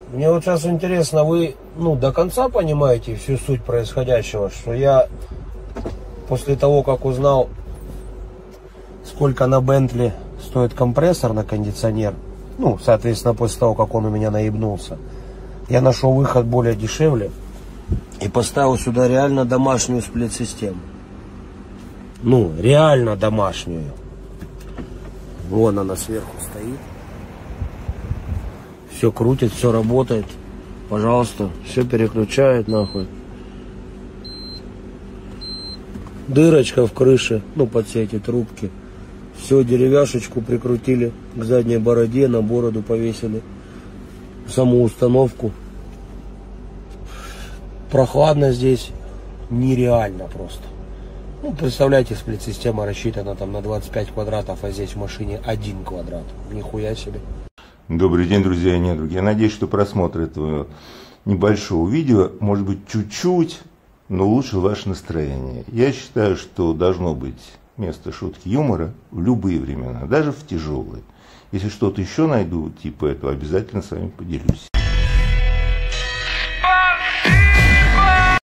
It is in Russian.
Мне вот сейчас интересно, вы, до конца понимаете всю суть происходящего, что я после того, как узнал, сколько на Бентли стоит компрессор на кондиционер, соответственно, после того, как он у меня наебнулся, я нашел выход более дешевле и поставил сюда реально домашнюю сплит-систему. Реально домашнюю. Вон она сверху стоит. Все крутит, все работает. Пожалуйста, все переключает нахуй. Дырочка в крыше, под все эти трубки. Все, деревяшечку прикрутили к задней бороде, на бороду повесили. Саму установку. Прохладно здесь. Нереально просто. Представляете, сплит-система рассчитана там на 25 квадратов, а здесь в машине 1 квадрат. Нихуя себе. Добрый день, друзья и недруги. Я надеюсь, что просмотр этого небольшого видео, может быть, чуть-чуть, но улучшил ваше настроение. Я считаю, что должно быть место шутки юмора в любые времена, даже в тяжелые. Если что-то еще найду, типа этого, обязательно с вами поделюсь.